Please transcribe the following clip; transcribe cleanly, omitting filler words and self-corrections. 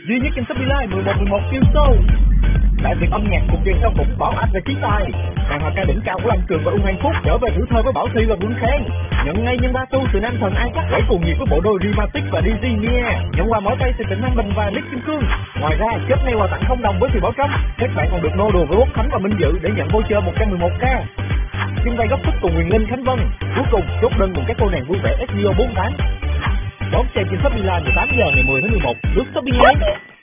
duy nhất trên Shopee Live 11/11 siêu show. Đại diện âm nhạc cùng truyền sau cũng Bảo Anh và Trí Tài. Màn hòa ca đỉnh cao của Lâm Cường và Uông Hoàng Phúc trở về thử thơ với Bảo Thi và Vương Khang. Nhận ngay nhân ba tu từ nam thần An Quốc quẩy cùng nhiệt với bộ đôi Rimatic và DZ Mia. Nhận quà mỏi tay từ Trịnh Thanh Bình và Lít Kim Cương. Ngoài ra kết ngay quà tặng không đồng với Thùy Bảo Trâm. Các bạn còn được nô đùa với Quốc Khánh và Minh Dự để nhận voucher 111k. Chung tay góp sức cùng Huyền Linh, Khánh Vân. Cuối cùng chốt đơn cùng các cô nàng vui vẻ SBO 48. Đón xem trên Shopee Live 18 giờ ngày 10 tháng 11. Lướt Shopee Live.